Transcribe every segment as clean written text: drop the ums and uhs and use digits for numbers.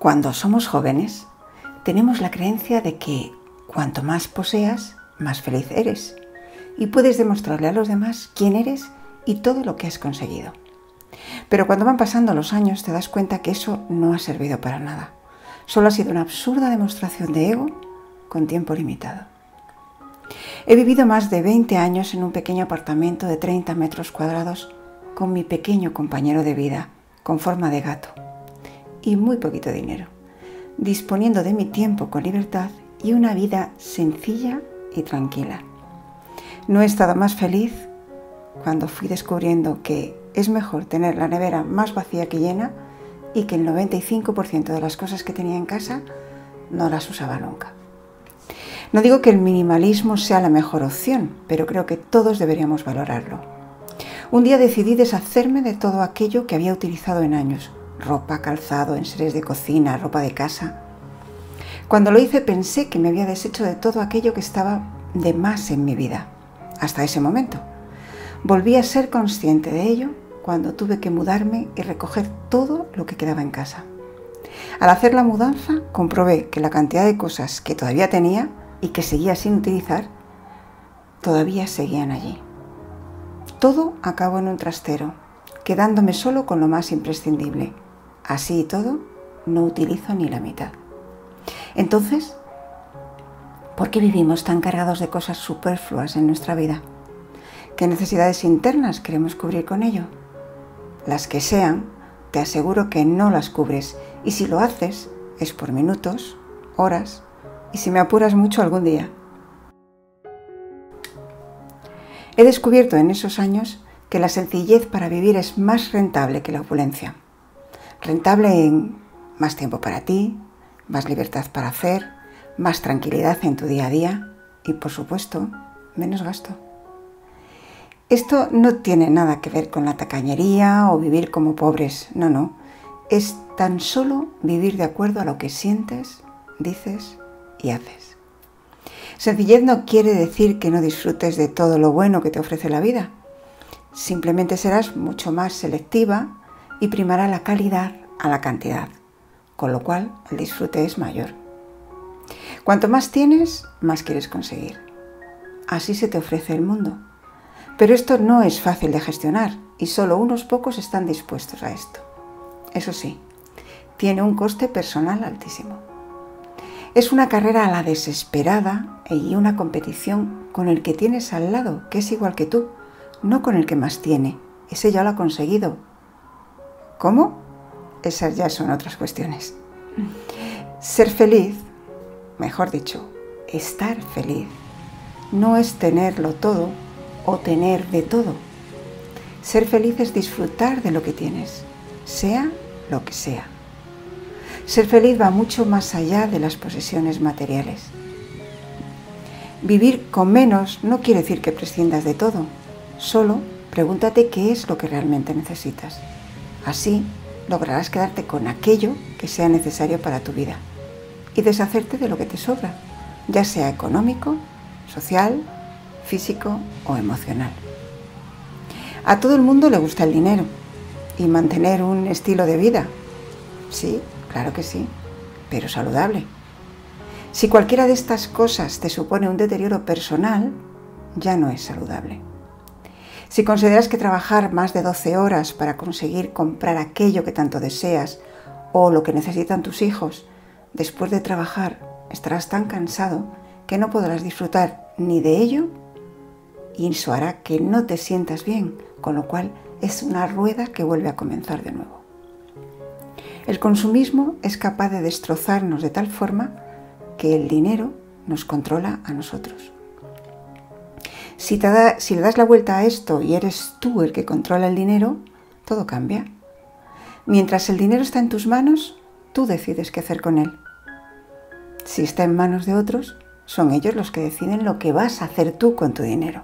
Cuando somos jóvenes, tenemos la creencia de que cuanto más poseas, más feliz eres y puedes demostrarle a los demás quién eres y todo lo que has conseguido. Pero cuando van pasando los años te das cuenta que eso no ha servido para nada. Solo ha sido una absurda demostración de ego con tiempo limitado. He vivido más de 20 años en un pequeño apartamento de 30 metros cuadrados con mi pequeño compañero de vida, con forma de gato, y muy poquito dinero, disponiendo de mi tiempo con libertad y una vida sencilla y tranquila. No he estado más feliz cuando fui descubriendo que es mejor tener la nevera más vacía que llena y que el 95% de las cosas que tenía en casa no las usaba nunca. No digo que el minimalismo sea la mejor opción, pero creo que todos deberíamos valorarlo. Un día decidí deshacerme de todo aquello que había utilizado en años: ropa, calzado, enseres de cocina, ropa de casa. Cuando lo hice pensé que me había deshecho de todo aquello que estaba de más en mi vida. Hasta ese momento. Volví a ser consciente de ello cuando tuve que mudarme y recoger todo lo que quedaba en casa. Al hacer la mudanza comprobé que la cantidad de cosas que todavía tenía y que seguía sin utilizar, todavía seguían allí. Todo acabó en un trastero, quedándome solo con lo más imprescindible. Así y todo, no utilizo ni la mitad. Entonces, ¿por qué vivimos tan cargados de cosas superfluas en nuestra vida? ¿Qué necesidades internas queremos cubrir con ello? Las que sean, te aseguro que no las cubres, y si lo haces, es por minutos, horas, y si me apuras mucho, algún día. He descubierto en esos años que la sencillez para vivir es más rentable que la opulencia. Rentable en más tiempo para ti, más libertad para hacer, más tranquilidad en tu día a día y, por supuesto, menos gasto. Esto no tiene nada que ver con la tacañería o vivir como pobres, no. Es tan solo vivir de acuerdo a lo que sientes, dices y haces. Sencillez no quiere decir que no disfrutes de todo lo bueno que te ofrece la vida. Simplemente serás mucho más selectiva y primará la calidad a la cantidad, con lo cual el disfrute es mayor. Cuanto más tienes, más quieres conseguir. Así se te ofrece el mundo. Pero esto no es fácil de gestionar y solo unos pocos están dispuestos a esto. Eso sí, tiene un coste personal altísimo. Es una carrera a la desesperada y una competición con el que tienes al lado, que es igual que tú, no con el que más tiene. Ese ya lo ha conseguido. ¿Cómo? Esas ya son otras cuestiones. Ser feliz, mejor dicho, estar feliz, no es tenerlo todo o tener de todo. Ser feliz es disfrutar de lo que tienes, sea lo que sea. Ser feliz va mucho más allá de las posesiones materiales. Vivir con menos no quiere decir que prescindas de todo. Solo pregúntate qué es lo que realmente necesitas. Así lograrás quedarte con aquello que sea necesario para tu vida y deshacerte de lo que te sobra, ya sea económico, social, físico o emocional. A todo el mundo le gusta el dinero y mantener un estilo de vida. Sí, claro que sí, pero saludable. Si cualquiera de estas cosas te supone un deterioro personal, ya no es saludable. Si consideras que trabajar más de 12 horas para conseguir comprar aquello que tanto deseas o lo que necesitan tus hijos, después de trabajar estarás tan cansado que no podrás disfrutar ni de ello y eso hará que no te sientas bien, con lo cual es una rueda que vuelve a comenzar de nuevo. El consumismo es capaz de destrozarnos de tal forma que el dinero nos controla a nosotros. Si le das la vuelta a esto y eres tú el que controla el dinero, todo cambia. Mientras el dinero está en tus manos, tú decides qué hacer con él. Si está en manos de otros, son ellos los que deciden lo que vas a hacer tú con tu dinero.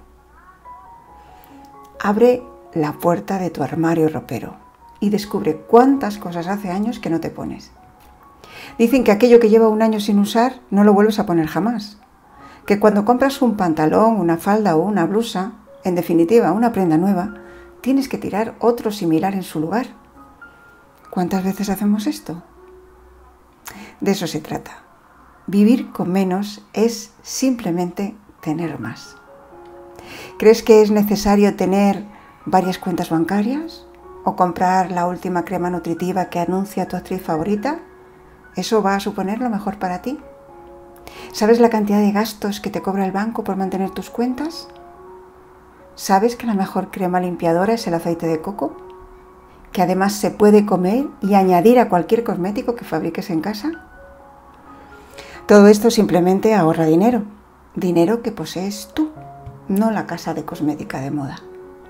Abre la puerta de tu armario ropero y descubre cuántas cosas hace años que no te pones. Dicen que aquello que lleva un año sin usar no lo vuelves a poner jamás. Que cuando compras un pantalón, una falda o una blusa, en definitiva una prenda nueva, tienes que tirar otro similar en su lugar. ¿Cuántas veces hacemos esto? De eso se trata. Vivir con menos es simplemente tener más. ¿Crees que es necesario tener varias cuentas bancarias? ¿O comprar la última crema nutritiva que anuncia tu actriz favorita? ¿Eso va a suponer lo mejor para ti? ¿Sabes la cantidad de gastos que te cobra el banco por mantener tus cuentas? ¿Sabes que la mejor crema limpiadora es el aceite de coco? ¿Que además se puede comer y añadir a cualquier cosmético que fabriques en casa? Todo esto simplemente ahorra dinero. Dinero que posees tú, no la casa de cosmética de moda.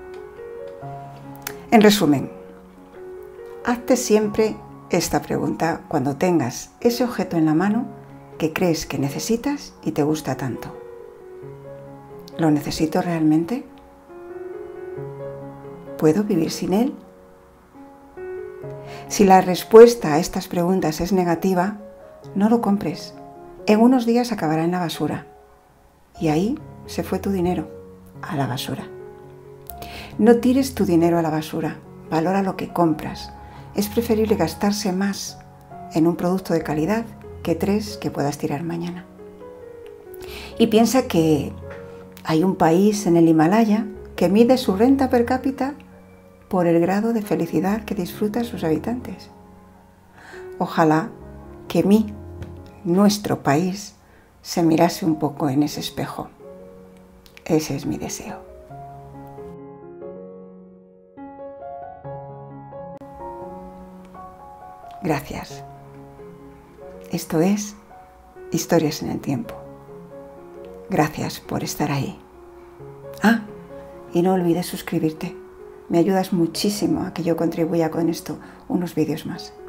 En resumen, hazte siempre esta pregunta cuando tengas ese objeto en la mano que crees que necesitas y te gusta tanto. ¿Lo necesito realmente? ¿Puedo vivir sin él? Si la respuesta a estas preguntas es negativa, no lo compres. En unos días acabará en la basura. Y ahí se fue tu dinero, a la basura. No tires tu dinero a la basura. Valora lo que compras. Es preferible gastarse más en un producto de calidad que 3 que puedas tirar mañana. Y piensa que hay un país en el Himalaya que mide su renta per cápita por el grado de felicidad que disfrutan sus habitantes. Ojalá que nuestro país, se mirase un poco en ese espejo. Ese es mi deseo. Gracias. Esto es Historias en el Tiempo. Gracias por estar ahí. Y no olvides suscribirte. Me ayudas muchísimo a que yo contribuya con esto unos vídeos más.